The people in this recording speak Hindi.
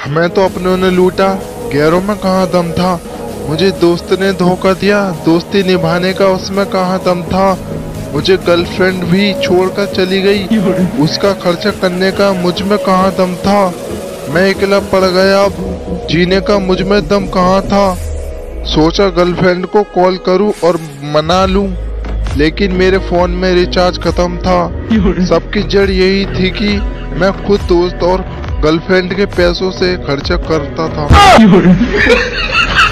मैं तो अपनों ने लूटा, गैरों में कहाँ दम था। मुझे दोस्त ने धोखा दिया, दोस्ती निभाने का उसमें कहाँ दम था। मुझे गर्लफ्रेंड भी छोड़कर चली गई, उसका खर्चा करने का मुझ में कहाँ दम था। मैं अकेला पड़ गया, अब जीने का मुझ में दम कहाँ था। सोचा गर्लफ्रेंड को कॉल करूं और मना लूं, लेकिन मेरे फोन में रिचार्ज खत्म था। सबकी जड़ यही थी कि मैं खुद दोस्त और गर्लफ्रेंड के पैसों से खर्चा करता था।